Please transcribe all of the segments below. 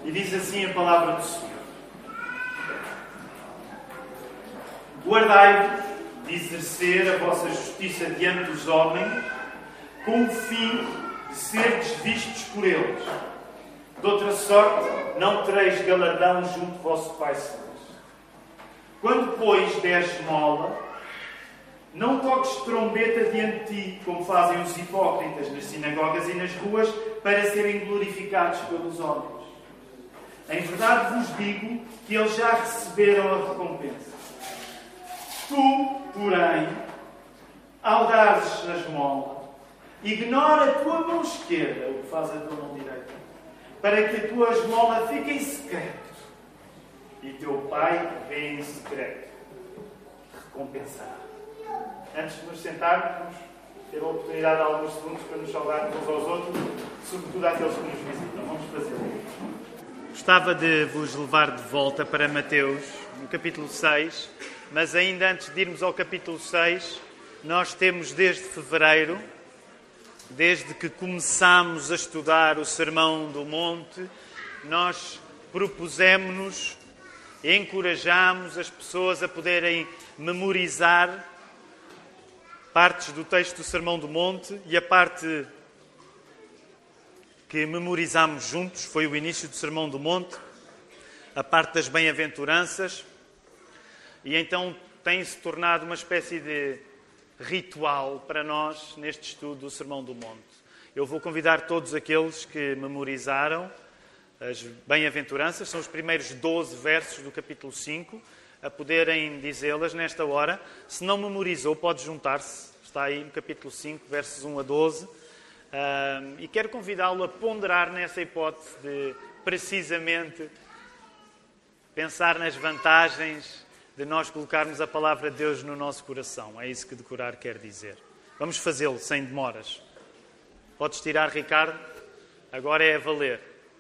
E diz assim a palavra do Senhor: guardai-vos de exercer a vossa justiça diante dos homens, com o fim de serdes vistos por eles. De outra sorte, não tereis galardão junto do vosso Pai Celeste. Quando, pois, deres esmola, não toques trombeta diante de ti, como fazem os hipócritas nas sinagogas e nas ruas, para serem glorificados pelos homens. Em verdade vos digo que eles já receberam a recompensa. Tu, porém, ao dares a esmola, ignora a tua mão esquerda o que faz a tua mão direita, para que a tua esmola fique em secreto, e teu Pai que vê em secreto recompensará. Antes de nos sentarmos, vamos ter a oportunidade de alguns segundos para nos saudarmos uns aos outros, sobretudo àqueles que nos visitam. Vamos fazê-lo. Gostava de vos levar de volta para Mateus, no capítulo 6, mas ainda antes de irmos ao capítulo 6, nós temos desde fevereiro, desde que começámos a estudar o Sermão do Monte, nós propusemos e encorajámos as pessoas a poderem memorizar partes do texto do Sermão do Monte, e a parte que memorizámos juntos foi o início do Sermão do Monte, a parte das bem-aventuranças, e então tem-se tornado uma espécie de ritual para nós neste estudo do Sermão do Monte. Eu vou convidar todos aqueles que memorizaram as bem-aventuranças, são os primeiros 12 versos do capítulo 5, a poderem dizê-las nesta hora. Se não memorizou, pode juntar-se, está aí no capítulo 5, versos 1 a 12, e quero convidá-lo a ponderar nessa hipótese de, precisamente, pensar nas vantagens de nós colocarmos a palavra de Deus no nosso coração. É isso que decorar quer dizer. Vamos fazê-lo sem demoras. Podes tirar, Ricardo? Agora é a valer.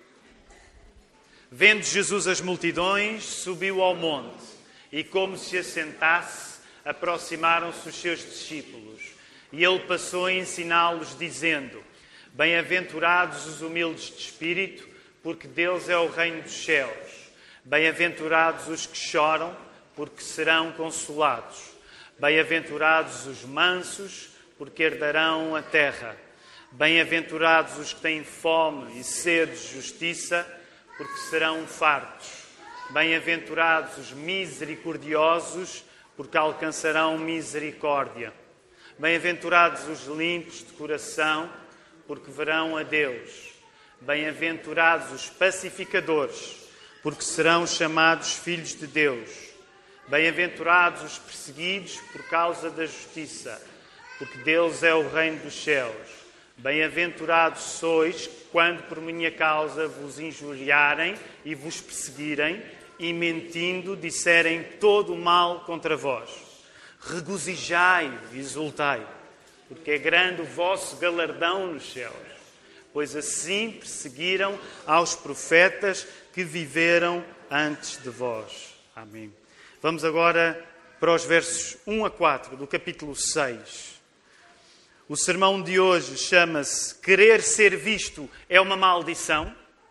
Vendo Jesus as multidões, subiu ao monte, e como se assentasse, aproximaram-se os seus discípulos. E ele passou a ensiná-los, dizendo: bem-aventurados os humildes de espírito, porque deles é o reino dos céus. Bem-aventurados os que choram, porque serão consolados. Bem-aventurados os mansos, porque herdarão a terra. Bem-aventurados os que têm fome e sede de justiça, porque serão fartos. Bem-aventurados os misericordiosos, porque alcançarão misericórdia. Bem-aventurados os limpos de coração, porque verão a Deus. Bem-aventurados os pacificadores, porque serão chamados filhos de Deus. Bem-aventurados os perseguidos por causa da justiça, porque deles é o reino dos céus. Bem-aventurados sois quando por minha causa vos injuriarem e vos perseguirem, e mentindo disserem todo o mal contra vós. Regozijai-vos e exultai, porque é grande o vosso galardão nos céus, pois assim perseguiram aos profetas que viveram antes de vós. Amém. Vamos agora para os versos 1 a 4 do capítulo 6. O sermão de hoje chama-se Querer ser visto é uma maldição.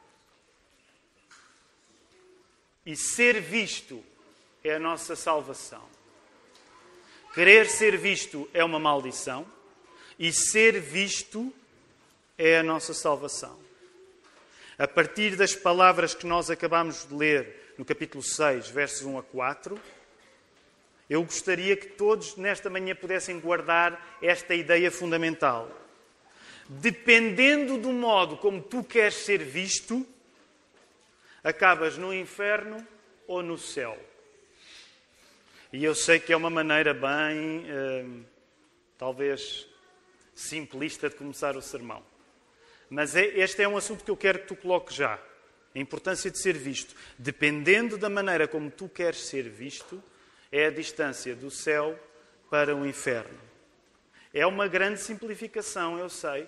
E ser visto é a nossa salvação. Querer ser visto é uma maldição. E ser visto é a nossa salvação. A partir das palavras que nós acabamos de ler no capítulo 6, versos 1 a 4, eu gostaria que todos nesta manhã pudessem guardar esta ideia fundamental. Dependendo do modo como tu queres ser visto, acabas no inferno ou no céu. E eu sei que é uma maneira bem, talvez, simplista de começar o sermão. Mas este é um assunto que eu quero que tu coloques já. A importância de ser visto. Dependendo da maneira como tu queres ser visto, é a distância do céu para o inferno. É uma grande simplificação, eu sei,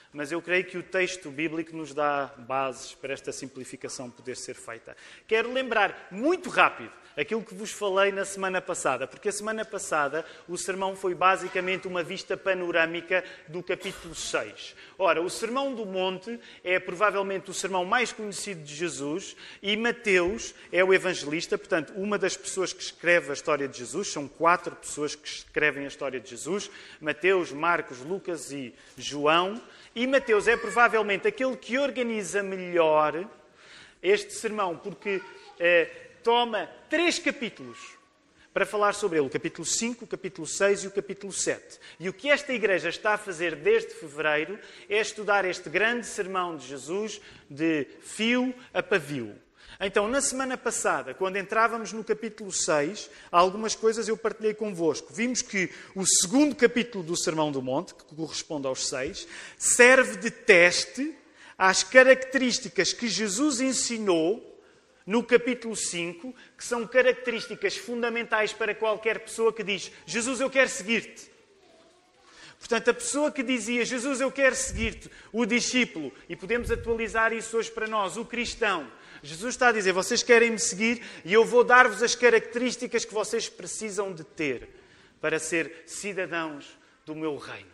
mas eu creio que o texto bíblico nos dá bases para esta simplificação poder ser feita. Quero lembrar, muito rápido, aquilo que vos falei na semana passada, porque a semana passada o sermão foi basicamente uma vista panorâmica do capítulo 6. Ora, o Sermão do Monte é provavelmente o sermão mais conhecido de Jesus e Mateus é o evangelista, portanto, uma das pessoas que escreve a história de Jesus. São 4 pessoas que escrevem a história de Jesus: Mateus, Marcos, Lucas e João. E Mateus é provavelmente aquele que organiza melhor este sermão, porque toma 3 capítulos para falar sobre ele. O capítulo 5, o capítulo 6 e o capítulo 7. E o que esta igreja está a fazer desde fevereiro é estudar este grande sermão de Jesus de fio a pavio. Então, na semana passada, quando entrávamos no capítulo 6, algumas coisas eu partilhei convosco. Vimos que o segundo capítulo do Sermão do Monte, que corresponde aos 6, serve de teste às características que Jesus ensinou no capítulo 5, que são características fundamentais para qualquer pessoa que diz: Jesus, eu quero seguir-te. Portanto, a pessoa que dizia: Jesus, eu quero seguir-te, o discípulo, e podemos atualizar isso hoje para nós, o cristão. Jesus está a dizer: vocês querem me seguir e eu vou dar-vos as características que vocês precisam de ter para ser cidadãos do meu reino.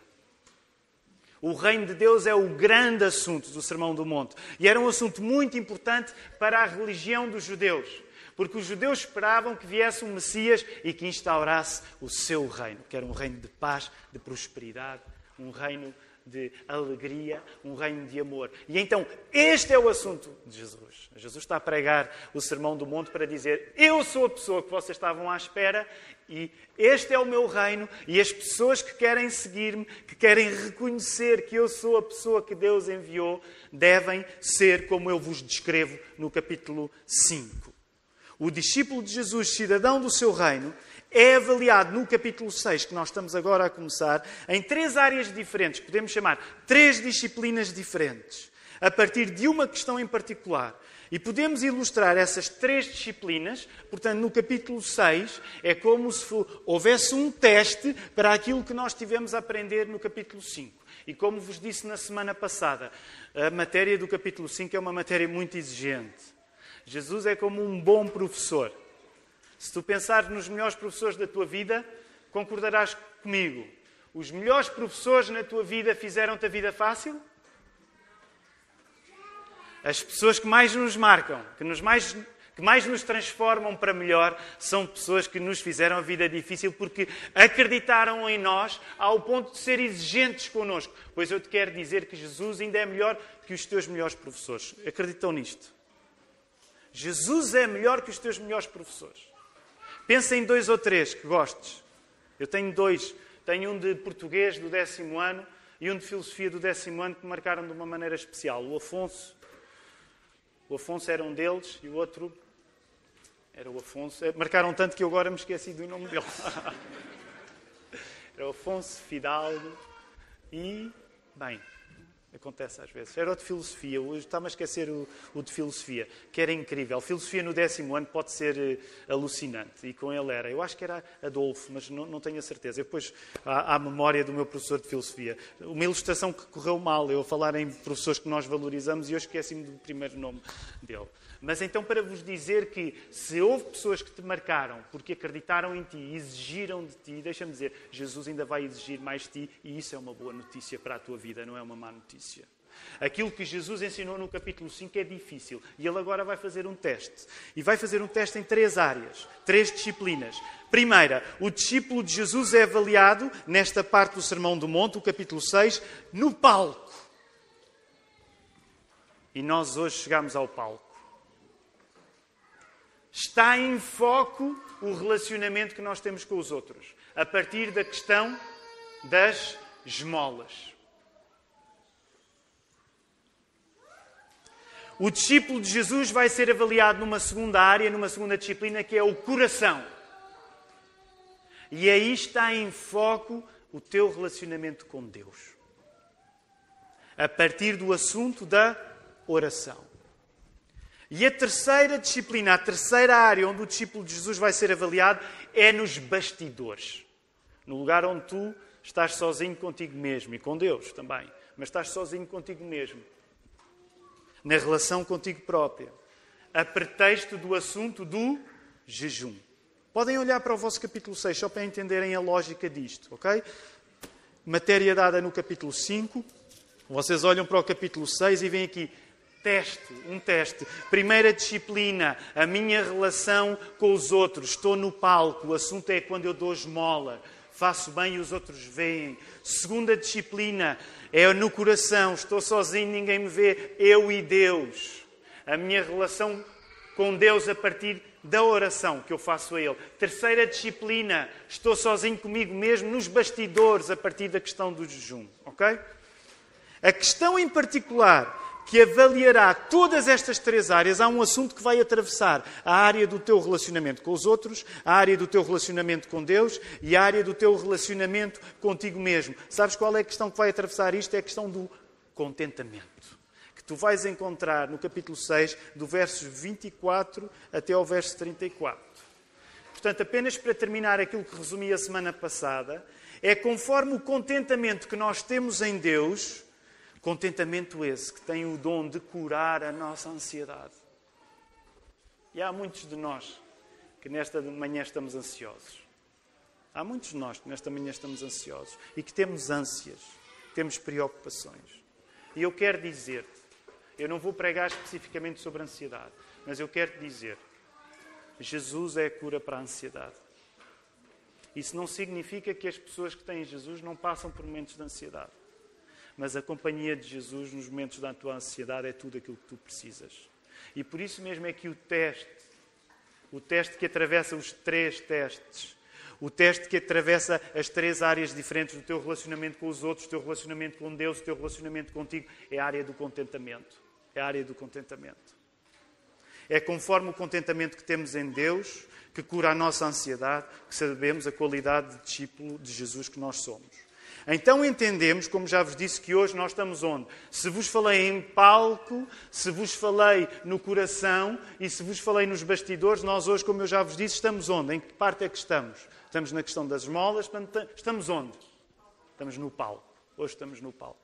O reino de Deus é o grande assunto do Sermão do Monte. E era um assunto muito importante para a religião dos judeus. Porque os judeus esperavam que viesse um Messias e que instaurasse o seu reino. Que era um reino de paz, de prosperidade, um reino de alegria, um reino de amor. E então, este é o assunto de Jesus. Jesus está a pregar o Sermão do Monte para dizer: eu sou a pessoa que vocês estavam à espera e este é o meu reino, e as pessoas que querem seguir-me, que querem reconhecer que eu sou a pessoa que Deus enviou, devem ser como eu vos descrevo no capítulo 5. O discípulo de Jesus, cidadão do seu reino, é avaliado no capítulo 6, que nós estamos agora a começar, em 3 áreas diferentes. Podemos chamar 3 disciplinas diferentes, a partir de uma questão em particular. E podemos ilustrar essas 3 disciplinas. Portanto, no capítulo 6, é como se houvesse um teste para aquilo que nós tivemos a aprender no capítulo 5. E como vos disse na semana passada, a matéria do capítulo 5 é uma matéria muito exigente. Jesus é como um bom professor. Se tu pensares nos melhores professores da tua vida, concordarás comigo. Os melhores professores na tua vida fizeram-te a vida fácil? As pessoas que mais nos marcam, que mais nos transformam para melhor, são pessoas que nos fizeram a vida difícil porque acreditaram em nós ao ponto de ser exigentes connosco. Pois eu te quero dizer que Jesus ainda é melhor que os teus melhores professores. Acreditam nisto? Jesus é melhor que os teus melhores professores. Pensa em 2 ou 3 que gostes. Eu tenho 2. Tenho um de português do 10º ano e um de filosofia do 10º ano que me marcaram de uma maneira especial. O Afonso era um deles e o outro era o Afonso. Marcaram tanto que eu agora me esqueci do nome dele. Era o Afonso Fidalgo e... bem, acontece às vezes. Era o de filosofia. Hoje está-me a esquecer o de filosofia, que era incrível. Filosofia no 10º ano pode ser alucinante. E com ele era. Eu acho que era Adolfo, mas não tenho a certeza. Eu depois, à memória do meu professor de filosofia. Uma ilustração que correu mal. Eu a falar em professores que nós valorizamos e eu esqueci-me do primeiro nome dele. Mas então, para vos dizer que se houve pessoas que te marcaram porque acreditaram em ti e exigiram de ti, deixa-me dizer, Jesus ainda vai exigir mais de ti e isso é uma boa notícia para a tua vida, não é uma má notícia. Aquilo que Jesus ensinou no capítulo 5 é difícil e ele agora vai fazer um teste. E vai fazer um teste em 3 áreas, 3 disciplinas. Primeira, o discípulo de Jesus é avaliado, nesta parte do Sermão do Monte, o capítulo 6, no palco. E nós hoje chegamos ao palco. Está em foco o relacionamento que nós temos com os outros, a partir da questão das esmolas. O discípulo de Jesus vai ser avaliado numa segunda área, numa segunda disciplina, que é o coração. E aí está em foco o teu relacionamento com Deus. A partir do assunto da oração. E a terceira disciplina, a terceira área onde o discípulo de Jesus vai ser avaliado é nos bastidores. No lugar onde tu estás sozinho contigo mesmo e com Deus também. mas estás sozinho contigo mesmo. Na relação contigo própria. A pretexto do assunto do jejum. Podem olhar para o vosso capítulo 6, só para entenderem a lógica disto, ok? Matéria dada no capítulo 5. Vocês olham para o capítulo 6 e veem aqui um teste. Primeira disciplina, a minha relação com os outros. Estou no palco, o assunto é quando eu dou esmola. Faço bem e os outros veem. Segunda disciplina, é no coração. Estou sozinho, ninguém me vê. Eu e Deus. A minha relação com Deus a partir da oração que eu faço a Ele. Terceira disciplina, estou sozinho comigo mesmo nos bastidores a partir da questão do jejum. Ok? A questão em particular que avaliará todas estas três áreas, há um assunto que vai atravessar a área do teu relacionamento com os outros, a área do teu relacionamento com Deus e a área do teu relacionamento contigo mesmo. Sabes qual é a questão que vai atravessar isto? É a questão do contentamento. Que tu vais encontrar no capítulo 6, do verso 24 até ao verso 34. Portanto, apenas para terminar aquilo que resumi a semana passada, é conforme o contentamento que nós temos em Deus, contentamento esse que tem o dom de curar a nossa ansiedade. E há muitos de nós que nesta manhã estamos ansiosos. Há muitos de nós que nesta manhã estamos ansiosos e que temos ânsias, temos preocupações. E eu quero dizer-te, eu não vou pregar especificamente sobre a ansiedade, mas eu quero te dizer, Jesus é a cura para a ansiedade. Isso não significa que as pessoas que têm Jesus não passam por momentos de ansiedade. Mas a companhia de Jesus nos momentos da tua ansiedade é tudo aquilo que tu precisas. E por isso mesmo é que o teste que atravessa os três testes, o teste que atravessa as três áreas diferentes do teu relacionamento com os outros, o teu relacionamento com Deus, o teu relacionamento contigo, é a área do contentamento. É a área do contentamento. É conforme o contentamento que temos em Deus, que cura a nossa ansiedade, que sabemos a qualidade de discípulo de Jesus que nós somos. Então entendemos, como já vos disse, que hoje nós estamos onde? Se vos falei em palco, se vos falei no coração e se vos falei nos bastidores, nós hoje, como eu já vos disse, estamos onde? Em que parte é que estamos? Estamos na questão das esmolas, estamos onde? Estamos no palco. Hoje estamos no palco.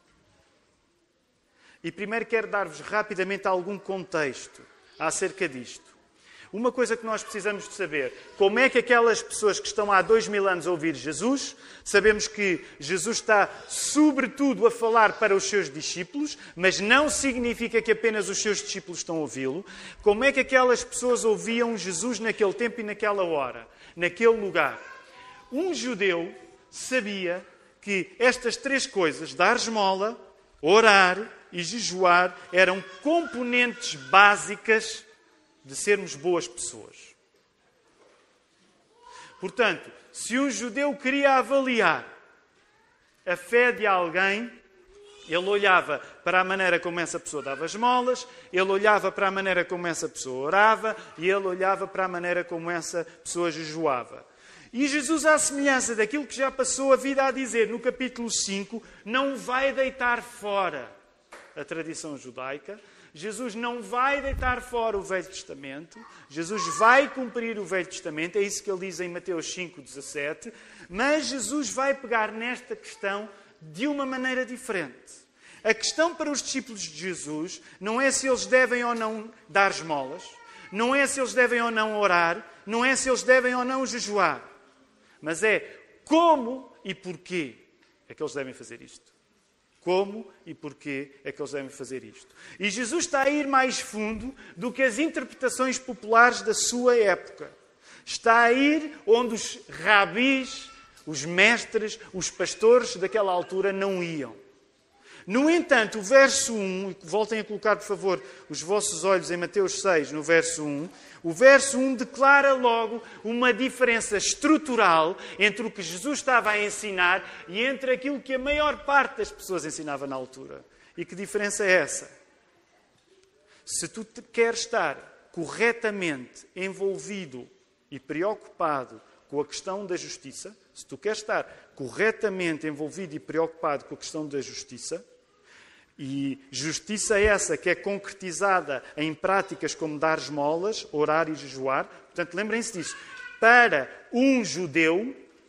E primeiro quero dar-vos rapidamente algum contexto acerca disto. Uma coisa que nós precisamos de saber, como é que aquelas pessoas que estão há 2000 anos a ouvir Jesus, sabemos que Jesus está sobretudo a falar para os seus discípulos, mas não significa que apenas os seus discípulos estão a ouvi-lo. Como é que aquelas pessoas ouviam Jesus naquele tempo e naquela hora, naquele lugar? Um judeu sabia que estas três coisas, dar esmola, orar e jejuar, eram componentes básicas de sermos boas pessoas. Portanto, se um judeu queria avaliar a fé de alguém, ele olhava para a maneira como essa pessoa dava esmolas, ele olhava para a maneira como essa pessoa orava e ele olhava para a maneira como essa pessoa jejuava. E Jesus, à semelhança daquilo que já passou a vida a dizer no capítulo 5, não vai deitar fora a tradição judaica. Jesus não vai deitar fora o Velho Testamento. Jesus vai cumprir o Velho Testamento. É isso que ele diz em Mateus 5,17. Mas Jesus vai pegar nesta questão de uma maneira diferente. A questão para os discípulos de Jesus não é se eles devem ou não dar esmolas. Não é se eles devem ou não orar. Não é se eles devem ou não jejuar. Mas é como e porquê é que eles devem fazer isto. Como e porquê é que eles devem fazer isto. E Jesus está a ir mais fundo do que as interpretações populares da sua época. Está a ir onde os rabis, os mestres, os pastores daquela altura não iam. No entanto, o verso 1, voltem a colocar, por favor, os vossos olhos em Mateus 6, no verso 1. O verso 1 declara logo uma diferença estrutural entre o que Jesus estava a ensinar e entre aquilo que a maior parte das pessoas ensinava na altura. E que diferença é essa? Se tu queres estar corretamente envolvido e preocupado com a questão da justiça, se tu queres estar corretamente envolvido e preocupado com a questão da justiça, e justiça essa que é concretizada em práticas como dar esmolas, orar e jejuar. Portanto, lembrem-se disso. Para um judeu,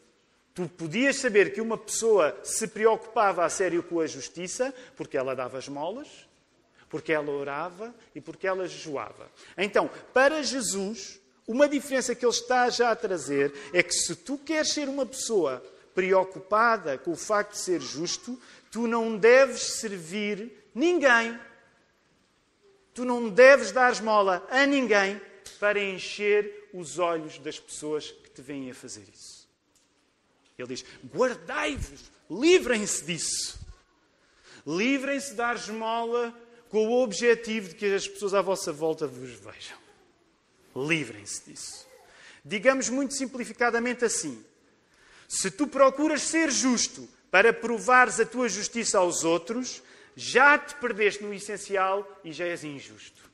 Tu podias saber que uma pessoa se preocupava a sério com a justiça porque ela dava esmolas, porque ela orava e porque ela jejuava. Então, para Jesus, uma diferença que ele está já a trazer é que se tu queres ser uma pessoa preocupada com o facto de ser justo, tu não deves servir ninguém. Tu não deves dar esmola a ninguém para encher os olhos das pessoas que te vêm a fazer isso. Ele diz, guardai-vos, livrem-se disso. Livrem-se de dar esmola com o objetivo de que as pessoas à vossa volta vos vejam. Livrem-se disso. Digamos muito simplificadamente assim. Se tu procuras ser justo para provares a tua justiça aos outros, já te perdeste no essencial e já és injusto.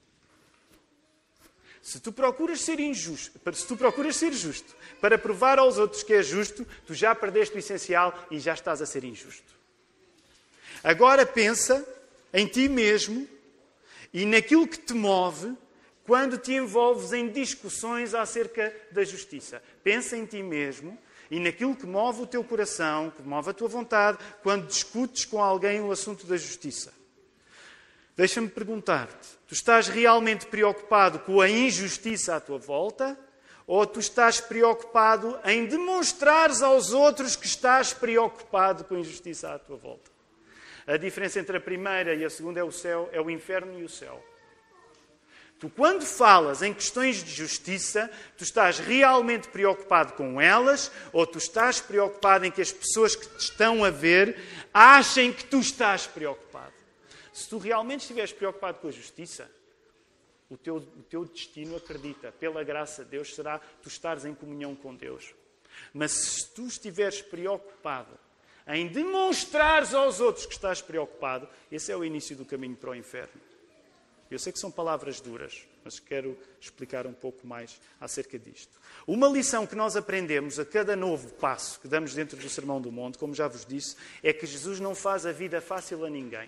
Se tu procuras ser justo para provar aos outros que é justo, tu já perdeste o essencial e já estás a ser injusto. Agora pensa em ti mesmo e naquilo que te move quando te envolves em discussões acerca da justiça. Pensa em ti mesmo e naquilo que move o teu coração, que move a tua vontade, quando discutes com alguém o assunto da justiça. Deixa-me perguntar-te, tu estás realmente preocupado com a injustiça à tua volta? Ou tu estás preocupado em demonstrares aos outros que estás preocupado com a injustiça à tua volta? A diferença entre a primeira e a segunda é o céu, é o inferno e o céu. Tu, quando falas em questões de justiça, tu estás realmente preocupado com elas ou tu estás preocupado em que as pessoas que te estão a ver achem que tu estás preocupado? Se tu realmente estiveres preocupado com a justiça, o teu destino, acredita, pela graça de Deus, será tu estares em comunhão com Deus. Mas se tu estiveres preocupado em demonstrares aos outros que estás preocupado, esse é o início do caminho para o inferno. Eu sei que são palavras duras, mas quero explicar um pouco mais acerca disto. Uma lição que nós aprendemos a cada novo passo que damos dentro do Sermão do Monte, como já vos disse, é que Jesus não faz a vida fácil a ninguém.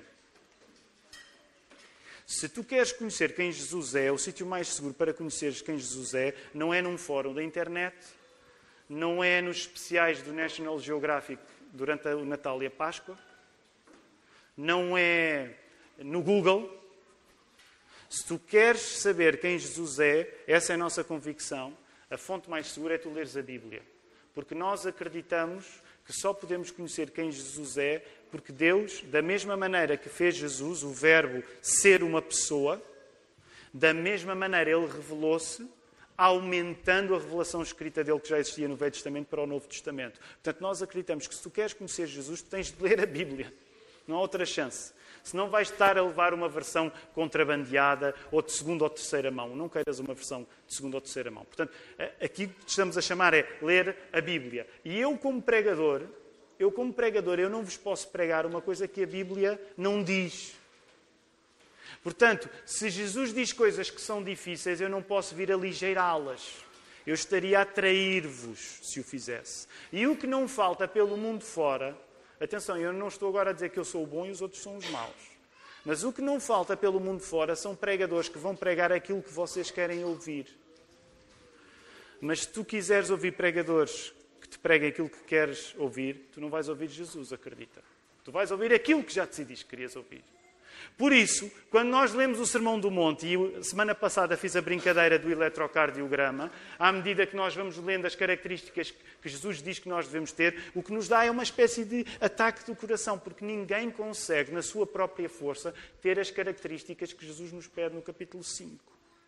Se tu queres conhecer quem Jesus é, o sítio mais seguro para conheceres quem Jesus é, não é num fórum da internet, não é nos especiais do National Geographic durante o Natal e a Páscoa, não é no Google. Se tu queres saber quem Jesus é, essa é a nossa convicção, a fonte mais segura é tu leres a Bíblia. Porque nós acreditamos que só podemos conhecer quem Jesus é porque Deus, da mesma maneira que fez Jesus, o Verbo, ser uma pessoa, da mesma maneira Ele revelou-se, aumentando a revelação escrita dele que já existia no Velho Testamento para o Novo Testamento. Portanto, nós acreditamos que se tu queres conhecer Jesus, tu tens de ler a Bíblia. Não há outra chance. Senão vais estar a levar uma versão contrabandeada ou de segunda ou terceira mão. Não queiras uma versão de segunda ou terceira mão. Portanto, aqui o que estamos a chamar é ler a Bíblia. E eu como pregador, eu não vos posso pregar uma coisa que a Bíblia não diz. Portanto, se Jesus diz coisas que são difíceis, eu não posso vir aligeirá-las. Eu estaria a trair-vos se o fizesse. E o que não falta pelo mundo fora... Atenção, eu não estou agora a dizer que eu sou o bom e os outros são os maus. Mas o que não falta pelo mundo fora são pregadores que vão pregar aquilo que vocês querem ouvir. Mas se tu quiseres ouvir pregadores que te preguem aquilo que queres ouvir, tu não vais ouvir Jesus, acredita. Tu vais ouvir aquilo que já decidiste que querias ouvir. Por isso, quando nós lemos o Sermão do Monte, e semana passada fiz a brincadeira do eletrocardiograma, à medida que nós vamos lendo as características que Jesus diz que nós devemos ter, o que nos dá é uma espécie de ataque do coração, porque ninguém consegue, na sua própria força, ter as características que Jesus nos pede no capítulo 5.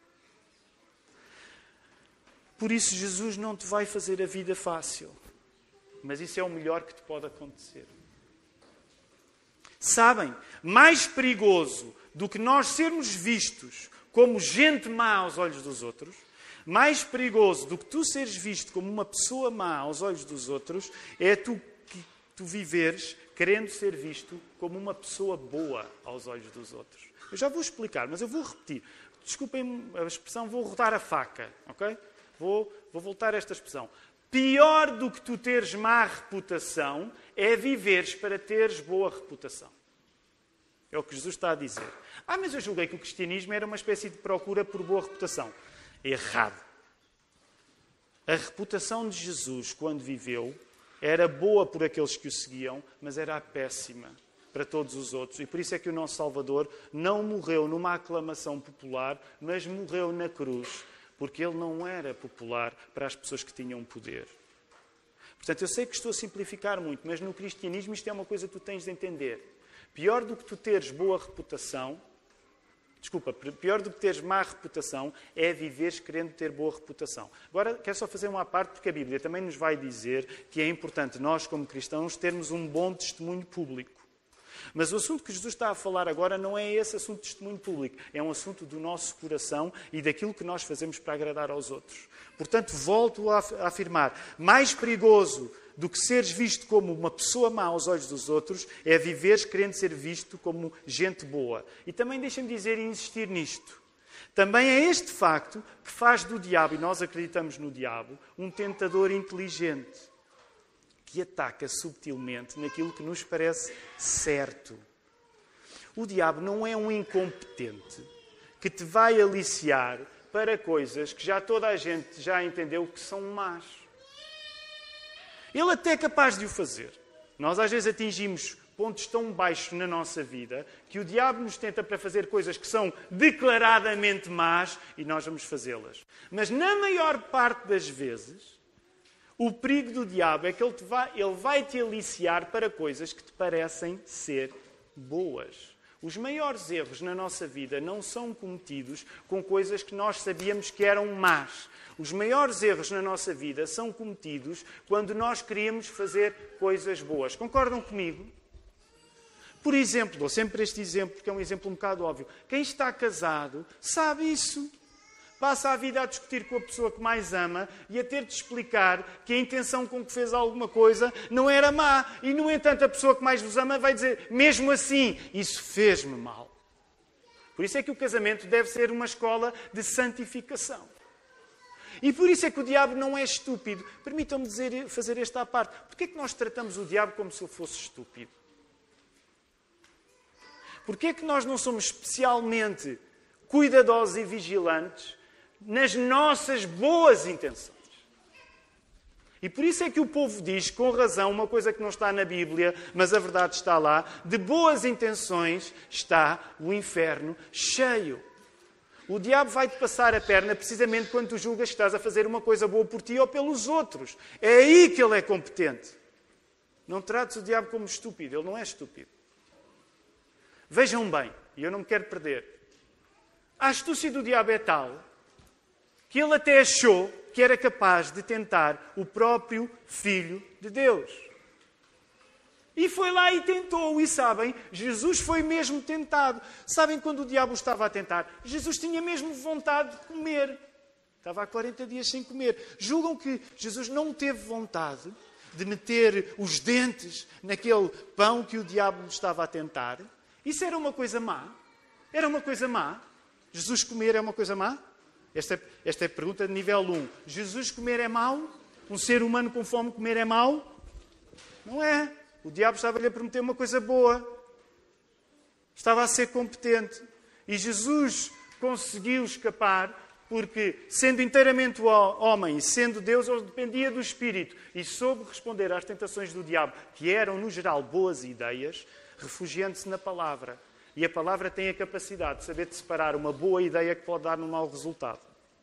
Por isso, Jesus não te vai fazer a vida fácil, mas isso é o melhor que te pode acontecer. Sabem, mais perigoso do que nós sermos vistos como gente má aos olhos dos outros, mais perigoso do que tu seres visto como uma pessoa má aos olhos dos outros, é tu viveres querendo ser visto como uma pessoa boa aos olhos dos outros. Eu já vou explicar, mas eu vou repetir. Desculpem a expressão, vou rodar a faca, ok? Vou voltar a esta expressão. Pior do que tu teres má reputação é viveres para teres boa reputação. É o que Jesus está a dizer. Mas eu julguei que o cristianismo era uma espécie de procura por boa reputação. Errado. A reputação de Jesus, quando viveu, Era boa por aqueles que o seguiam, mas era péssima para todos os outros. E por isso é que o nosso Salvador não morreu numa aclamação popular, mas morreu na cruz, porque ele não era popular para as pessoas que tinham poder. Portanto, eu sei que estou a simplificar muito, mas no cristianismo isto é uma coisa que tu tens de entender. Pior do que tu teres boa reputação, pior do que teres má reputação é viveres querendo ter boa reputação. Agora, quero só fazer uma parte, porque a Bíblia também nos vai dizer que é importante nós, como cristãos, termos um bom testemunho público. Mas o assunto que Jesus está a falar agora não é esse assunto de testemunho público. É um assunto do nosso coração e daquilo que nós fazemos para agradar aos outros. Portanto, volto a afirmar, mais perigoso do que seres visto como uma pessoa má aos olhos dos outros é viveres querendo ser visto como gente boa. E também deixem-me dizer e insistir nisto. Também é este facto que faz do diabo, e nós acreditamos no diabo, um tentador inteligente, que ataca subtilmente naquilo que nos parece certo. O diabo não é um incompetente que te vai aliciar para coisas que já toda a gente já entendeu que são más. Ele até é capaz de o fazer. Nós às vezes atingimos pontos tão baixos na nossa vida que o diabo nos tenta para fazer coisas que são declaradamente más e nós vamos fazê-las. Mas na maior parte das vezes, o perigo do diabo é que ele vai te aliciar para coisas que te parecem ser boas. Os maiores erros na nossa vida não são cometidos com coisas que nós sabíamos que eram más. Os maiores erros na nossa vida são cometidos quando nós queríamos fazer coisas boas. Concordam comigo? Por exemplo, dou sempre este exemplo, porque é um exemplo um bocado óbvio. Quem está casado sabe isso. Passa a vida a discutir com a pessoa que mais ama e a ter de explicar que a intenção com que fez alguma coisa não era má. E, no entanto, a pessoa que mais vos ama vai dizer, mesmo assim, isso fez-me mal. Por isso é que o casamento deve ser uma escola de santificação. E por isso é que o diabo não é estúpido. Permitam-me fazer esta à parte. Porquê é que nós tratamos o diabo como se ele fosse estúpido? Porquê é que nós não somos especialmente cuidadosos e vigilantes nas nossas boas intenções? E por isso é que o povo diz, com razão, uma coisa que não está na Bíblia, mas a verdade está lá, de boas intenções está o inferno cheio. O diabo vai-te passar a perna precisamente quando tu julgas que estás a fazer uma coisa boa por ti ou pelos outros. É aí que ele é competente. Não trates o diabo como estúpido, ele não é estúpido. Vejam bem, e eu não me quero perder, a astúcia do diabo é tal que ele até achou que era capaz de tentar o próprio Filho de Deus. E foi lá e tentou. E sabem, Jesus foi mesmo tentado. Sabem quando o diabo estava a tentar? Jesus tinha mesmo vontade de comer. Estava há 40 dias sem comer. Julgam que Jesus não teve vontade de meter os dentes naquele pão que o diabo lhe estava a tentar? Isso era uma coisa má? Era uma coisa má? Jesus comer é uma coisa má? Esta é a pergunta de nível 1. Jesus comer é mau? Um ser humano com fome comer é mau? Não é. O diabo estava-lhe a prometer uma coisa boa. Estava a ser competente. E Jesus conseguiu escapar porque, sendo inteiramente homem e sendo Deus, ele dependia do Espírito e soube responder às tentações do diabo, que eram, no geral, boas ideias, refugiando-se na palavra. E a palavra tem a capacidade de saber de separar uma boa ideia que pode dar um mau resultado.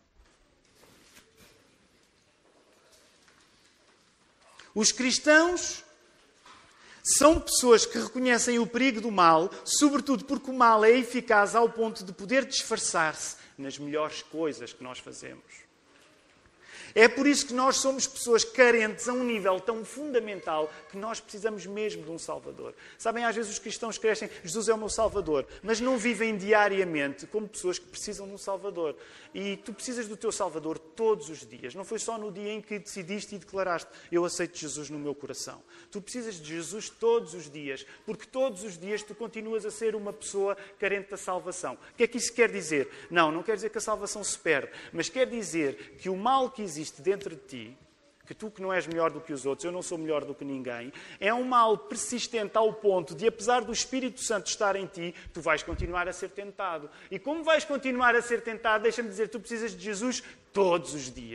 Os cristãos são pessoas que reconhecem o perigo do mal, sobretudo porque o mal é eficaz ao ponto de poder disfarçar-se nas melhores coisas que nós fazemos. É por isso que nós somos pessoas carentes a um nível tão fundamental que nós precisamos mesmo de um Salvador. Sabem, às vezes os cristãos crescem, Jesus é o meu Salvador, mas não vivem diariamente como pessoas que precisam de um Salvador. E tu precisas do teu Salvador todos os dias. Não foi só no dia em que decidiste e declaraste, eu aceito Jesus no meu coração. Tu precisas de Jesus todos os dias, porque todos os dias tu continuas a ser uma pessoa carente da salvação. O que é que isso quer dizer? Não quer dizer que a salvação se perde, mas quer dizer que o mal que existe dentro de ti, que tu que não és melhor do que os outros, eu não sou melhor do que ninguém, é um mal persistente ao ponto de, apesar do Espírito Santo estar em ti, tu vais continuar a ser tentado. E como vais continuar a ser tentado, deixa-me dizer, tu precisas de Jesus todos os dias.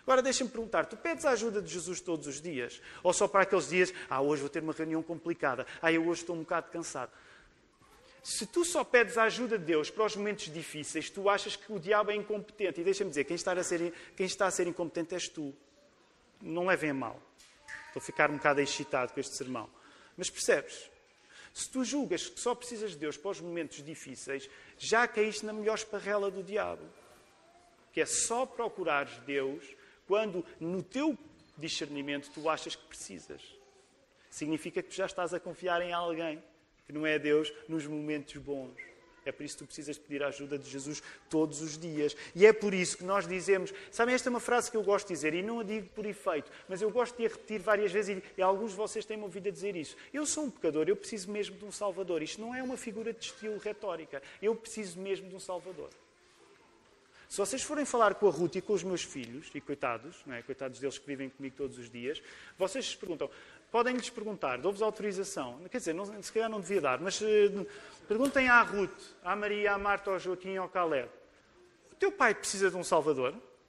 Agora deixa-me perguntar, tu pedes a ajuda de Jesus todos os dias? Ou só para aqueles dias, hoje vou ter uma reunião complicada, eu hoje estou um bocado cansado. Se tu só pedes a ajuda de Deus para os momentos difíceis, tu achas que o diabo é incompetente. E deixa-me dizer, quem está a ser incompetente és tu. Não levem a mal. Estou a ficar um bocado excitado com este sermão. Mas percebes? Se tu julgas que só precisas de Deus para os momentos difíceis, já caíste na melhor esparrela do diabo. Que é só procurares Deus quando no teu discernimento tu achas que precisas. Significa que tu já estás a confiar em alguém que não é Deus nos momentos bons. É por isso que tu precisas pedir a ajuda de Jesus todos os dias. E é por isso que nós dizemos... Sabem, esta é uma frase que eu gosto de dizer, e não a digo por efeito, mas eu gosto de a repetir várias vezes, e alguns de vocês têm-me ouvido a dizer isso. Eu sou um pecador, eu preciso mesmo de um Salvador. Isto não é uma figura de estilo retórica. Eu preciso mesmo de um Salvador. Se vocês forem falar com a Ruth e com os meus filhos, e coitados, não é? Coitados deles que vivem comigo todos os dias, vocês se perguntam... Podem-lhes perguntar, dou-vos autorização. Quer dizer, se calhar não devia dar, mas perguntem à Ruth, à Maria, à Marta, ao Joaquim e ao Caleb. O teu pai precisa de um Salvador?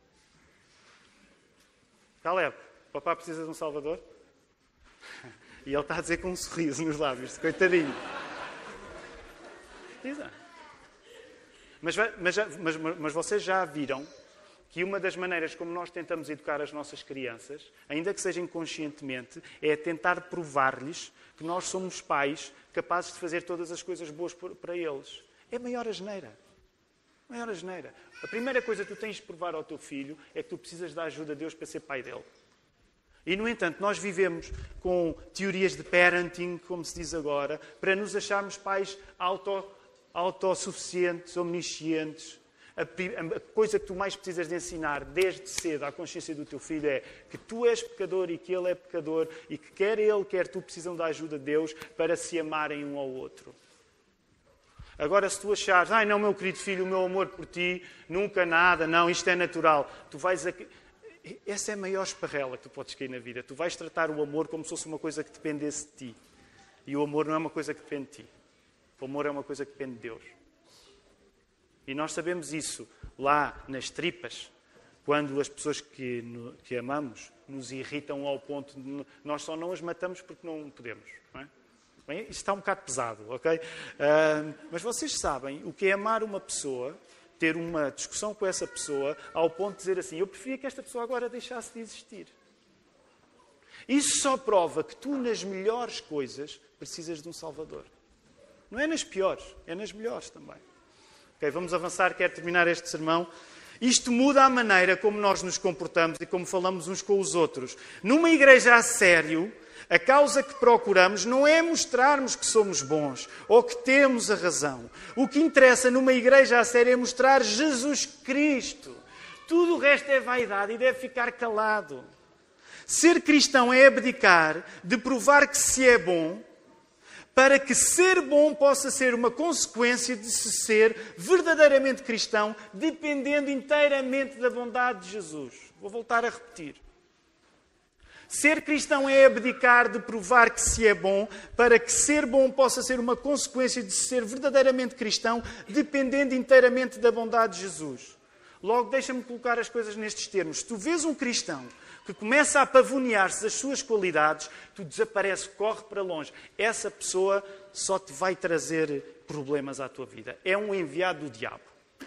Caleb, o papá precisa de um Salvador? E ele está a dizer com um sorriso nos lábios, coitadinho. Mas vocês já viram que uma das maneiras como nós tentamos educar as nossas crianças, ainda que seja inconscientemente, é tentar provar-lhes que nós somos pais capazes de fazer todas as coisas boas para eles. É maior asneira. Maior asneira. A primeira coisa que tu tens de provar ao teu filho é que tu precisas da ajuda de Deus para ser pai dele. E, no entanto, nós vivemos com teorias de parenting, como se diz agora, para nos acharmos pais autossuficientes, omniscientes. A coisa que tu mais precisas de ensinar desde cedo à consciência do teu filho é que tu és pecador e que ele é pecador e que quer ele, quer tu precisam da ajuda de Deus para se amarem um ao outro. Agora, se tu achares, não, meu querido filho, o meu amor por ti, nunca nada, não, isto é natural, tu vais... Essa é a maior esparrela que tu podes cair na vida. Tu vais tratar o amor como se fosse uma coisa que dependesse de ti. E o amor não é uma coisa que depende de ti. O amor é uma coisa que depende de Deus. E nós sabemos isso lá nas tripas, quando as pessoas que amamos nos irritam ao ponto de nós só não as matamos porque não podemos. Não é? Bem, isto está um bocado pesado, ok? Mas vocês sabem o que é amar uma pessoa, ter uma discussão com essa pessoa, ao ponto de dizer assim, eu preferia que esta pessoa agora deixasse de existir. Isso só prova que tu, nas melhores coisas, precisas de um Salvador. Não é nas piores, é nas melhores também. Ok, vamos avançar, quero terminar este sermão. Isto muda a maneira como nós nos comportamos e como falamos uns com os outros. Numa igreja a sério, a causa que procuramos não é mostrarmos que somos bons ou que temos a razão. O que interessa numa igreja a sério é mostrar Jesus Cristo. Tudo o resto é vaidade e deve ficar calado. Ser cristão é abdicar de provar que se é bom, para que ser bom possa ser uma consequência de se ser verdadeiramente cristão, dependendo inteiramente da bondade de Jesus. Vou voltar a repetir. Ser cristão é abdicar de provar que se é bom, para que ser bom possa ser uma consequência de se ser verdadeiramente cristão, dependendo inteiramente da bondade de Jesus. Logo, deixa-me colocar as coisas nestes termos. Se tu vês um cristão que começa a pavonear-se das suas qualidades, tu desapareces, corre para longe. Essa pessoa só te vai trazer problemas à tua vida. É um enviado do diabo.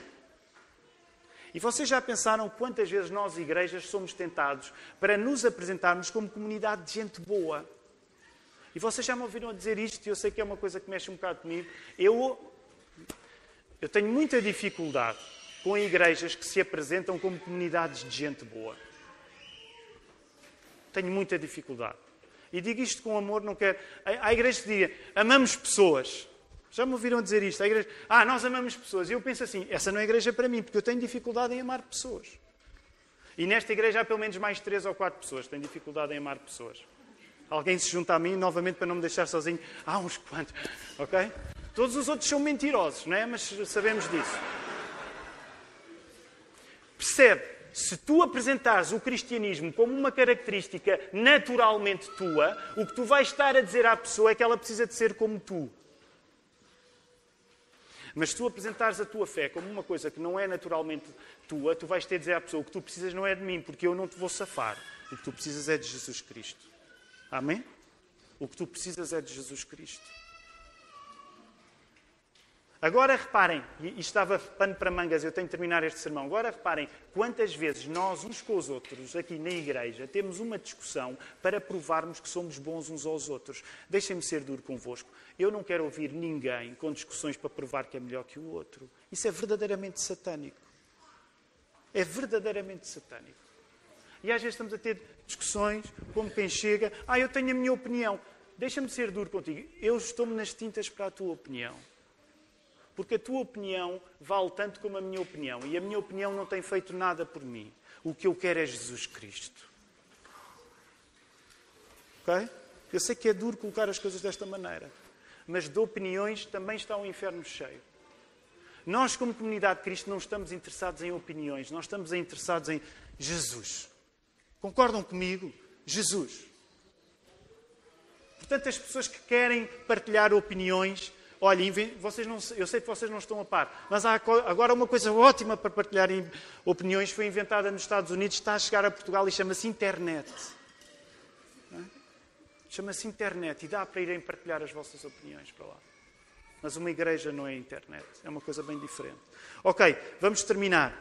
E vocês já pensaram quantas vezes nós, igrejas, somos tentados para nos apresentarmos como comunidade de gente boa? E vocês já me ouviram dizer isto, e eu sei que é uma coisa que mexe um bocado comigo. Eu tenho muita dificuldade com igrejas que se apresentam como comunidades de gente boa. Tenho muita dificuldade. E digo isto com amor, não quero... Há igrejas que dizem, amamos pessoas. Já me ouviram dizer isto? Há igrejas, nós amamos pessoas. E eu penso assim, essa não é igreja para mim, porque eu tenho dificuldade em amar pessoas. E nesta igreja há pelo menos mais 3 ou 4 pessoas que têm dificuldade em amar pessoas. Alguém se junta a mim, novamente, para não me deixar sozinho. Uns quantos. Ok? Todos os outros são mentirosos, não é? Mas sabemos disso. Percebe? Se tu apresentares o cristianismo como uma característica naturalmente tua, o que tu vais estar a dizer à pessoa é que ela precisa de ser como tu. Mas se tu apresentares a tua fé como uma coisa que não é naturalmente tua, tu vais ter de dizer à pessoa: o que tu precisas não é de mim, porque eu não te vou safar. O que tu precisas é de Jesus Cristo. Amém? O que tu precisas é de Jesus Cristo. Agora reparem, e isto estava pano para mangas, eu tenho de terminar este sermão. Agora reparem quantas vezes nós, uns com os outros, aqui na igreja, temos uma discussão para provarmos que somos bons uns aos outros. Deixem-me ser duro convosco. Eu não quero ouvir ninguém com discussões para provar que é melhor que o outro. Isso é verdadeiramente satânico. É verdadeiramente satânico. E às vezes estamos a ter discussões, como quem chega: eu tenho a minha opinião. Deixa-me ser duro contigo. Eu estou-me nas tintas para a tua opinião. Porque a tua opinião vale tanto como a minha opinião. E a minha opinião não tem feito nada por mim. O que eu quero é Jesus Cristo. Ok? Eu sei que é duro colocar as coisas desta maneira. Mas de opiniões também está o inferno cheio. Nós, como comunidade de Cristo, não estamos interessados em opiniões. Nós estamos interessados em Jesus. Concordam comigo? Jesus. Portanto, as pessoas que querem partilhar opiniões... Olha, eu sei que vocês não estão a par, mas há agora uma coisa ótima para partilharem opiniões. Foi inventada nos Estados Unidos, está a chegar a Portugal e chama-se internet. Não é? Chama-se internet e dá para irem partilhar as vossas opiniões para lá. Mas uma igreja não é internet, é uma coisa bem diferente. Ok, vamos terminar.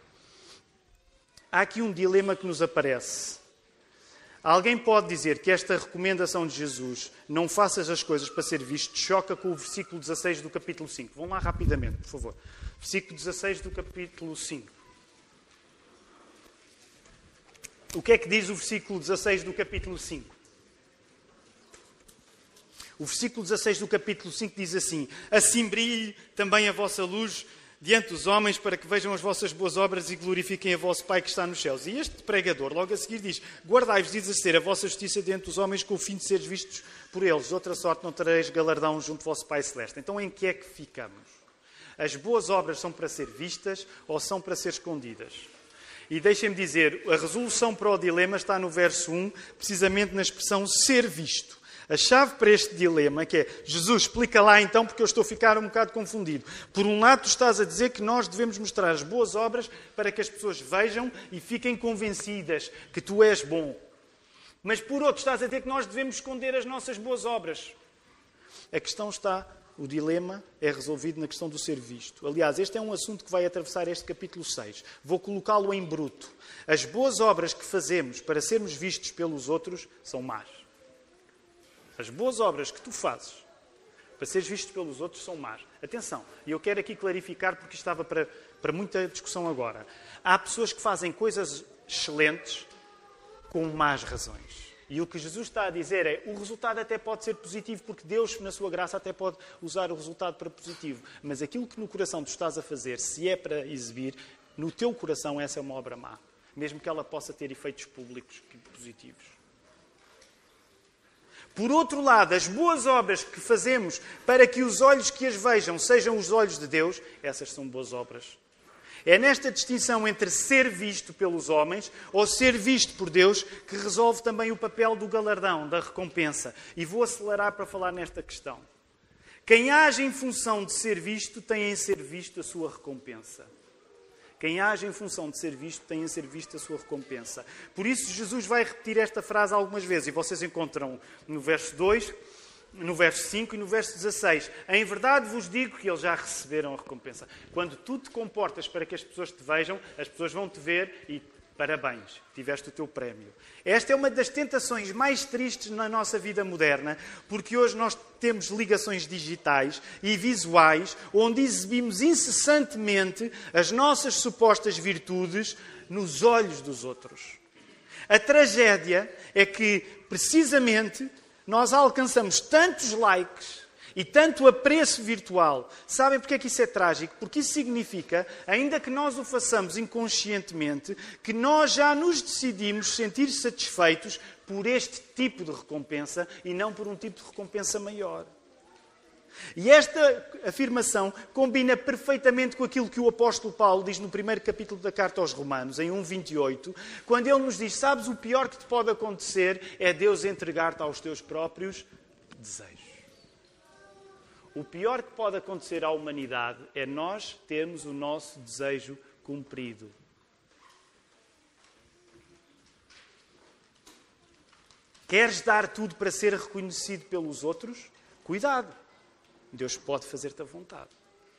Há aqui um dilema que nos aparece. Alguém pode dizer que esta recomendação de Jesus, não faças as coisas para ser visto, choca com o versículo 16 do capítulo 5. Vão lá rapidamente, por favor. Versículo 16 do capítulo 5. O que é que diz o versículo 16 do capítulo 5? O versículo 16 do capítulo 5 diz assim: assim brilhe também a vossa luz diante dos homens, para que vejam as vossas boas obras e glorifiquem a vosso Pai que está nos céus. E este pregador, logo a seguir, diz: guardai-vos de exercer a vossa justiça diante dos homens, com o fim de seres vistos por eles. De outra sorte não tereis galardão junto do vosso Pai Celeste. Então em que é que ficamos? As boas obras são para ser vistas ou são para ser escondidas? E deixem-me dizer, a resolução para o dilema está no verso 1, precisamente na expressão ser visto. A chave para este dilema, que é: Jesus, explica lá então, porque eu estou a ficar um bocado confundido. Por um lado, tu estás a dizer que nós devemos mostrar as boas obras para que as pessoas vejam e fiquem convencidas que tu és bom. Mas por outro, estás a dizer que nós devemos esconder as nossas boas obras. A questão está, o dilema é resolvido na questão do ser visto. Aliás, este é um assunto que vai atravessar este capítulo 6. Vou colocá-lo em bruto. As boas obras que fazemos para sermos vistos pelos outros são más. As boas obras que tu fazes para seres visto pelos outros são más. Atenção, e eu quero aqui clarificar, porque estava para muita discussão agora. Há pessoas que fazem coisas excelentes com más razões. E o que Jesus está a dizer é: o resultado até pode ser positivo, porque Deus, na sua graça, até pode usar o resultado para positivo. Mas aquilo que no coração tu estás a fazer, se é para exibir, no teu coração essa é uma obra má. Mesmo que ela possa ter efeitos públicos positivos. Por outro lado, as boas obras que fazemos para que os olhos que as vejam sejam os olhos de Deus, essas são boas obras. É nesta distinção entre ser visto pelos homens ou ser visto por Deus que resolve também o papel do galardão, da recompensa. E vou acelerar para falar nesta questão. Quem age em função de ser visto tem em ser visto a sua recompensa. Quem age em função de ser visto tem em ser visto a sua recompensa. Por isso, Jesus vai repetir esta frase algumas vezes. E vocês encontram no verso 2, no verso 5 e no verso 16. Em verdade vos digo que eles já receberam a recompensa. Quando tu te comportas para que as pessoas te vejam, as pessoas vão te ver e parabéns, tiveste o teu prémio. Esta é uma das tentações mais tristes na nossa vida moderna, porque hoje nós temos ligações digitais e visuais, onde exibimos incessantemente as nossas supostas virtudes nos olhos dos outros. A tragédia é que, precisamente, nós alcançamos tantos likes e tanto apreço virtual. Sabem porque é que isso é trágico? Porque isso significa, ainda que nós o façamos inconscientemente, que nós já nos decidimos sentir satisfeitos por este tipo de recompensa e não por um tipo de recompensa maior. E esta afirmação combina perfeitamente com aquilo que o apóstolo Paulo diz no primeiro capítulo da carta aos Romanos, em 1:28, quando ele nos diz: sabes, o pior que te pode acontecer é Deus entregar-te aos teus próprios desejos. O pior que pode acontecer à humanidade é nós termos o nosso desejo cumprido. Queres dar tudo para ser reconhecido pelos outros? Cuidado. Deus pode fazer-te a vontade.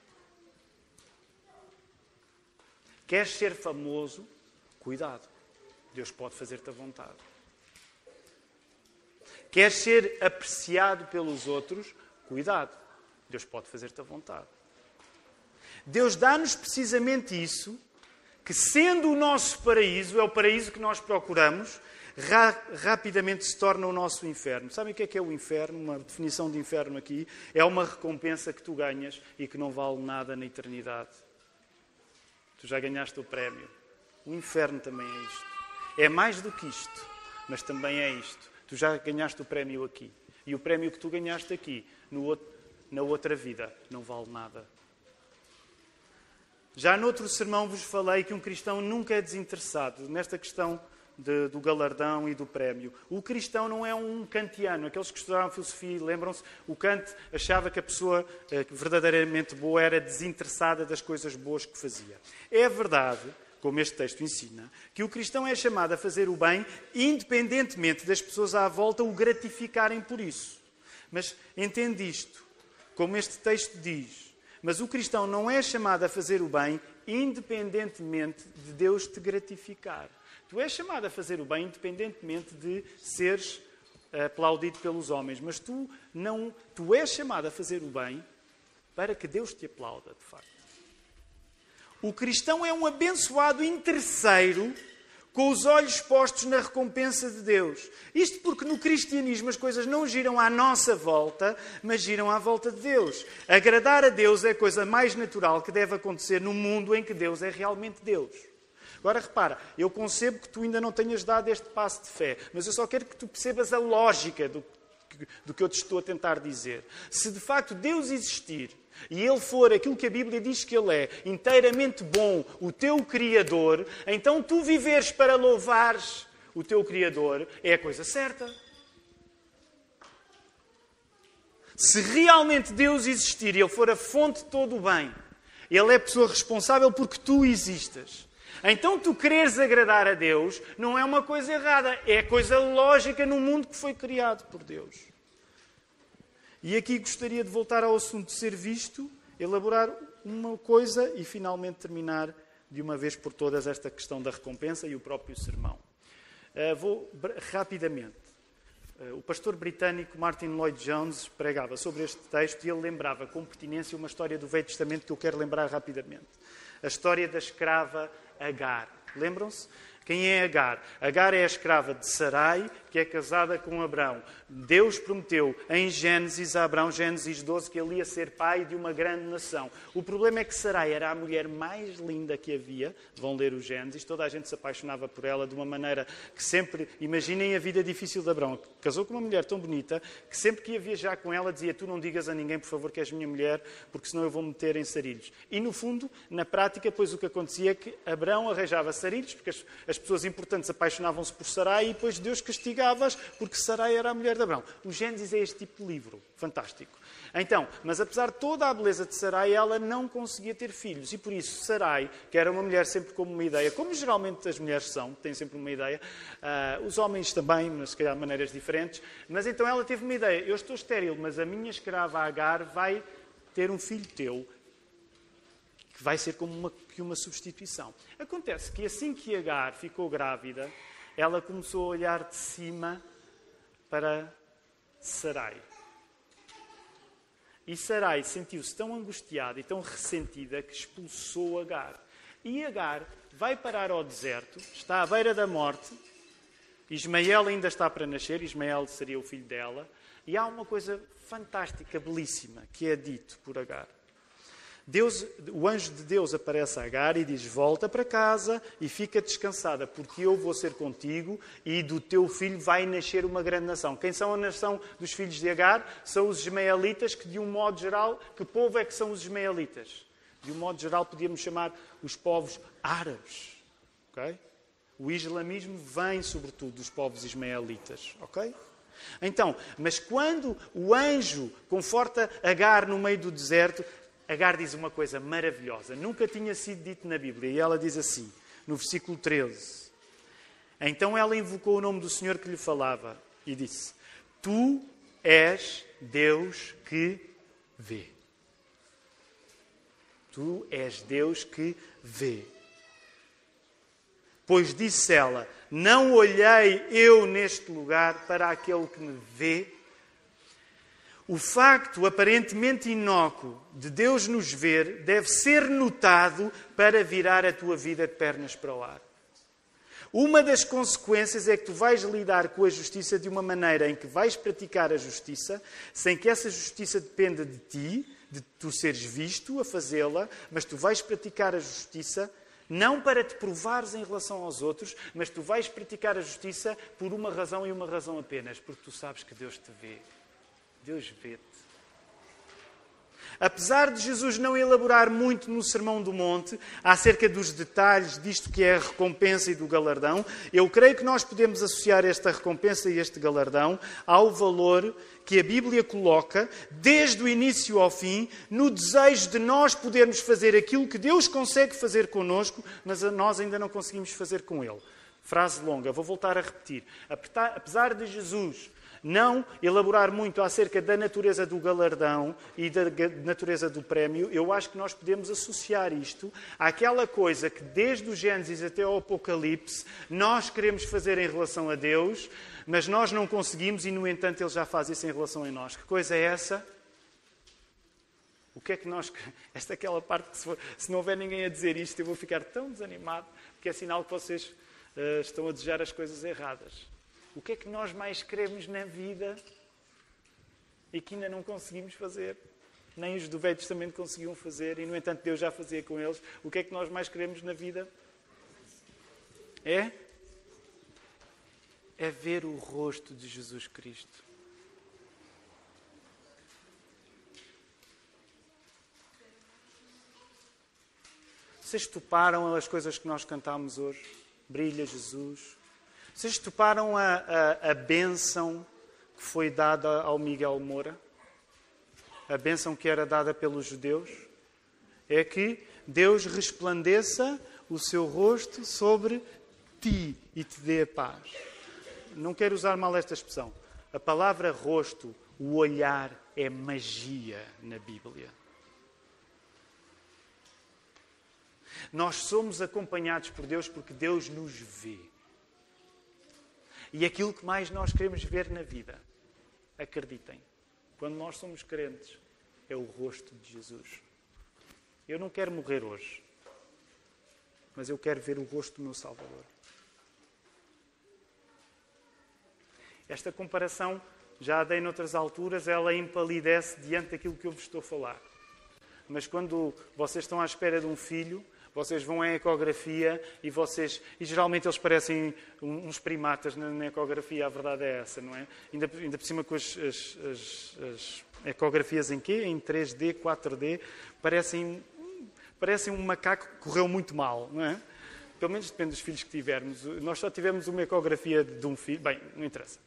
Queres ser famoso? Cuidado. Deus pode fazer-te a vontade. Queres ser apreciado pelos outros? Cuidado. Deus pode fazer-te a vontade. Deus dá-nos precisamente isso, que sendo o nosso paraíso, é o paraíso que nós procuramos, rapidamente se torna o nosso inferno. Sabem o que é o inferno? Uma definição de inferno aqui é uma recompensa que tu ganhas e que não vale nada na eternidade. Tu já ganhaste o prémio. O inferno também é isto. É mais do que isto, mas também é isto. Tu já ganhaste o prémio aqui. E o prémio que tu ganhaste aqui, na outra vida, não vale nada. Já noutro sermão vos falei que um cristão nunca é desinteressado nesta questão do galardão e do prémio. O cristão não é um kantiano. Aqueles que estudaram filosofia, lembram-se, o Kant achava que a pessoa verdadeiramente boa era desinteressada das coisas boas que fazia. É verdade, como este texto ensina, que o cristão é chamado a fazer o bem independentemente das pessoas à volta o gratificarem por isso. Mas entende isto, como este texto diz, mas o cristão não é chamado a fazer o bem independentemente de Deus te gratificar. Tu és chamado a fazer o bem independentemente de seres aplaudido pelos homens, mas tu és chamado a fazer o bem para que Deus te aplauda, de facto. O cristão é um abençoado interesseiro com os olhos postos na recompensa de Deus. Isto porque no cristianismo as coisas não giram à nossa volta, mas giram à volta de Deus. Agradar a Deus é a coisa mais natural que deve acontecer no mundo em que Deus é realmente Deus. Agora repara, eu concebo que tu ainda não tenhas dado este passo de fé, mas eu só quero que tu percebas a lógica do que eu te estou a tentar dizer. Se de facto Deus existir e Ele for aquilo que a Bíblia diz que Ele é, inteiramente bom, o teu Criador, então tu viveres para louvares o teu Criador é a coisa certa. Se realmente Deus existir e Ele for a fonte de todo o bem, Ele é a pessoa responsável porque tu existas. Então tu quereres agradar a Deus não é uma coisa errada, é coisa lógica no mundo que foi criado por Deus. E aqui gostaria de voltar ao assunto de ser visto, elaborar uma coisa e finalmente terminar de uma vez por todas esta questão da recompensa e o próprio sermão. Vou rapidamente. O pastor britânico Martin Lloyd-Jones pregava sobre este texto e ele lembrava com pertinência uma história do Velho Testamento que eu quero lembrar rapidamente. A história da escrava Agar. Lembram-se? Quem é Agar? Agar é a escrava de Sarai, que é casada com Abrão. Deus prometeu em Gênesis a Abrão, Gênesis 12, que ele ia ser pai de uma grande nação. O problema é que Sarai era a mulher mais linda que havia. Vão ler o Gênesis. Toda a gente se apaixonava por ela de uma maneira que sempre... Imaginem a vida difícil de Abrão. Casou com uma mulher tão bonita que sempre que ia viajar com ela dizia: tu não digas a ninguém, por favor, que és minha mulher, porque senão eu vou meter em sarilhos. E no fundo, na prática, pois o que acontecia é que Abrão arranjava sarilhos, porque as pessoas importantes apaixonavam-se por Sarai e depois Deus castigava-as porque Sarai era a mulher de Abrão. O Gênesis é este tipo de livro. Fantástico. Então, mas apesar de toda a beleza de Sarai, ela não conseguia ter filhos. E por isso Sarai, que era uma mulher sempre com uma ideia, como geralmente as mulheres são, têm sempre uma ideia, os homens também, mas se calhar de maneiras diferentes, mas então ela teve uma ideia: eu estou estéril, mas a minha escrava Agar vai ter um filho teu, que vai ser como uma substituição. Acontece que assim que Agar ficou grávida, ela começou a olhar de cima para Sarai. E Sarai sentiu-se tão angustiada e tão ressentida que expulsou Agar. E Agar vai parar ao deserto, está à beira da morte. Ismael ainda está para nascer, Ismael seria o filho dela. E há uma coisa fantástica, belíssima, que é dito por Agar. O anjo de Deus aparece a Agar e diz: volta para casa e fica descansada, porque eu vou ser contigo e do teu filho vai nascer uma grande nação. Quem são a nação dos filhos de Agar? São os ismaelitas, que de um modo geral, que povo é que são os ismaelitas? De um modo geral podíamos chamar os povos árabes. Okay? O islamismo vem sobretudo dos povos ismaelitas. Okay? Então, mas quando o anjo conforta Agar no meio do deserto, Agar diz uma coisa maravilhosa. Nunca tinha sido dito na Bíblia. E ela diz assim, no versículo 13. Então ela invocou o nome do Senhor que lhe falava e disse: Tu és Deus que vê. Tu és Deus que vê. Pois disse ela: Não olhei eu neste lugar para aquele que me vê. O facto aparentemente inócuo de Deus nos ver deve ser notado para virar a tua vida de pernas para o ar. Uma das consequências é que tu vais lidar com a justiça de uma maneira em que vais praticar a justiça, sem que essa justiça dependa de ti, de tu seres visto a fazê-la, mas tu vais praticar a justiça não para te provares em relação aos outros, mas tu vais praticar a justiça por uma razão e uma razão apenas, porque tu sabes que Deus te vê. Deus vê-te. Apesar de Jesus não elaborar muito no Sermão do Monte acerca dos detalhes disto que é a recompensa e do galardão, eu creio que nós podemos associar esta recompensa e este galardão ao valor que a Bíblia coloca, desde o início ao fim, no desejo de nós podermos fazer aquilo que Deus consegue fazer connosco, mas nós ainda não conseguimos fazer com Ele. Frase longa, vou voltar a repetir. Apesar de Jesus não elaborar muito acerca da natureza do galardão e da natureza do prémio, eu acho que nós podemos associar isto àquela coisa que desde o Gênesis até ao Apocalipse nós queremos fazer em relação a Deus, mas nós não conseguimos e, no entanto, Ele já faz isso em relação a nós. Que coisa é essa? O que é que nós... Esta é aquela parte que se não houver ninguém a dizer isto, eu vou ficar tão desanimado, porque é sinal que vocês estão a desejar as coisas erradas. O que é que nós mais queremos na vida e que ainda não conseguimos fazer? Nem os do Velho Testamento conseguiam fazer e, no entanto, Deus já fazia com eles. O que é que nós mais queremos na vida? É ver o rosto de Jesus Cristo. Vocês toparam as coisas que nós cantámos hoje? Brilha Jesus. Vocês toparam a bênção que foi dada ao Miguel Moura? A bênção que era dada pelos judeus? É que Deus resplandeça o seu rosto sobre ti e te dê a paz. Não quero usar mal esta expressão. A palavra rosto, o olhar, é magia na Bíblia. Nós somos acompanhados por Deus porque Deus nos vê. E aquilo que mais nós queremos ver na vida, acreditem, quando nós somos crentes, é o rosto de Jesus. Eu não quero morrer hoje, mas eu quero ver o rosto do meu Salvador. Esta comparação, já a dei noutras alturas, ela empalidece diante daquilo que eu vos estou a falar. Mas quando vocês estão à espera de um filho, vocês vão à ecografia e geralmente eles parecem uns primatas na ecografia, a verdade é essa, não é? Ainda por cima com as ecografias em quê? Em 3D, 4D, parecem um macaco que correu muito mal, não é? Pelo menos depende dos filhos que tivermos. Nós só tivemos uma ecografia de um filho. Bem, não interessa.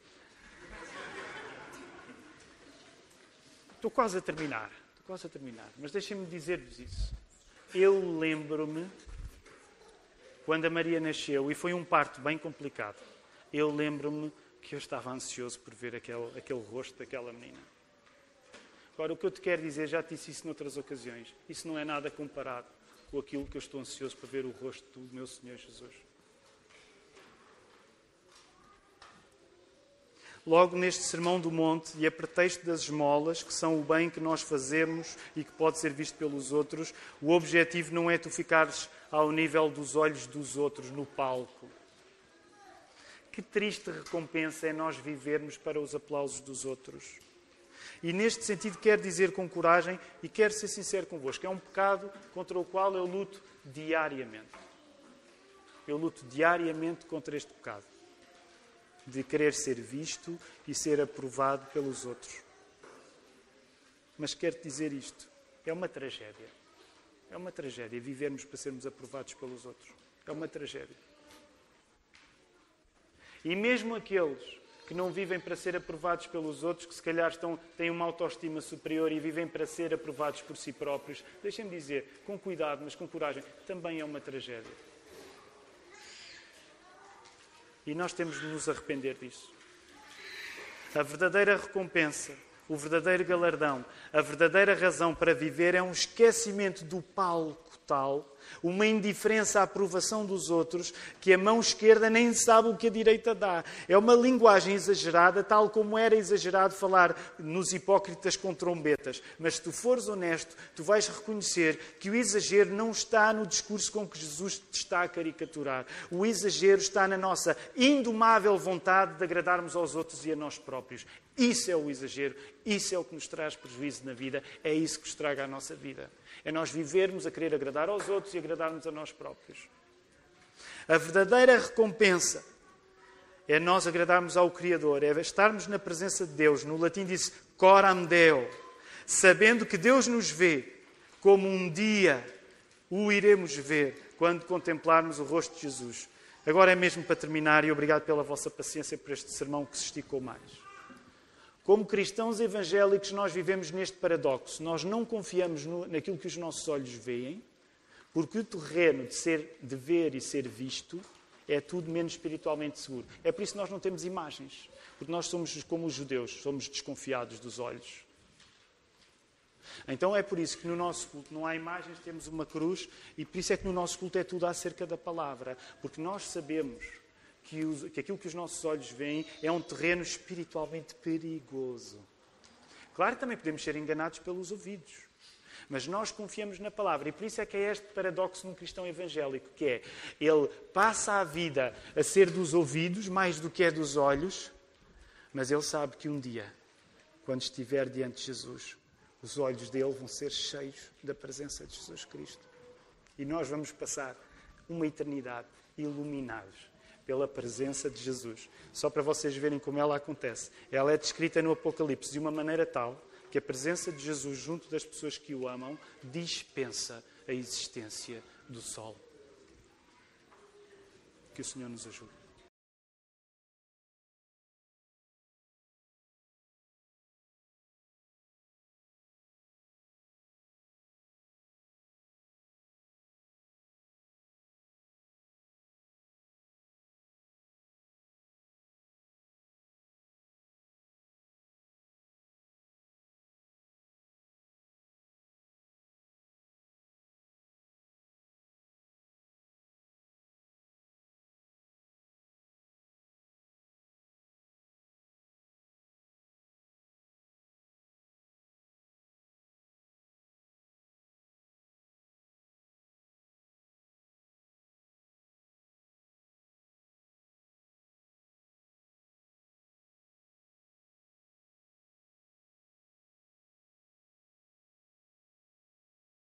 Estou quase a terminar, mas deixem-me dizer-vos isso. Eu lembro-me, quando a Maria nasceu, e foi um parto bem complicado, eu lembro-me que eu estava ansioso por ver aquele rosto daquela menina. Agora, o que eu te quero dizer, já te disse isso noutras ocasiões, isso não é nada comparado com aquilo que eu estou ansioso por ver o rosto do meu Senhor Jesus. Logo neste Sermão do Monte, e a pretexto das esmolas, que são o bem que nós fazemos e que pode ser visto pelos outros, o objetivo não é tu ficares ao nível dos olhos dos outros no palco. Que triste recompensa é nós vivermos para os aplausos dos outros. E neste sentido quero dizer com coragem e quero ser sincero convosco, é um pecado contra o qual eu luto diariamente. Eu luto diariamente contra este pecado. De querer ser visto e ser aprovado pelos outros. Mas quero dizer isto, é uma tragédia. É uma tragédia vivermos para sermos aprovados pelos outros. É uma tragédia. E mesmo aqueles que não vivem para ser aprovados pelos outros, que se calhar têm uma autoestima superior e vivem para ser aprovados por si próprios. Deixem-me dizer, com cuidado, mas com coragem, também é uma tragédia. E nós temos de nos arrepender disso. A verdadeira recompensa, o verdadeiro galardão, a verdadeira razão para viver é um esquecimento do palco tal, uma indiferença à aprovação dos outros, que a mão esquerda nem sabe o que a direita dá. É uma linguagem exagerada, tal como era exagerado falar nos hipócritas com trombetas. Mas se tu fores honesto, tu vais reconhecer que o exagero não está no discurso com que Jesus te está a caricaturar. O exagero está na nossa indomável vontade de agradarmos aos outros e a nós próprios. Isso é o exagero, isso é o que nos traz prejuízo na vida, é isso que estraga a nossa vida. É nós vivermos a querer agradar aos outros e agradarmos a nós próprios. A verdadeira recompensa é nós agradarmos ao Criador, é estarmos na presença de Deus. No latim diz coram Deo, sabendo que Deus nos vê, como um dia o iremos ver quando contemplarmos o rosto de Jesus. Agora é mesmo para terminar, e obrigado pela vossa paciência por este sermão que se esticou mais. Como cristãos evangélicos, nós vivemos neste paradoxo. Nós não confiamos naquilo que os nossos olhos veem, porque o terreno de ver e ser visto é tudo menos espiritualmente seguro. É por isso que nós não temos imagens, porque nós somos como os judeus, somos desconfiados dos olhos. Então é por isso que no nosso culto não há imagens, temos uma cruz, e por isso é que no nosso culto é tudo acerca da palavra, porque nós sabemos que aquilo que os nossos olhos veem é um terreno espiritualmente perigoso. Claro que também podemos ser enganados pelos ouvidos, mas nós confiamos na palavra. E por isso é que é este paradoxo num cristão evangélico, que é, ele passa a vida a ser dos ouvidos mais do que é dos olhos, mas ele sabe que um dia, quando estiver diante de Jesus, os olhos dele vão ser cheios da presença de Jesus Cristo. E nós vamos passar uma eternidade iluminados pela presença de Jesus. Só para vocês verem como ela acontece. Ela é descrita no Apocalipse de uma maneira tal que a presença de Jesus junto das pessoas que o amam dispensa a existência do sol. Que o Senhor nos ajude.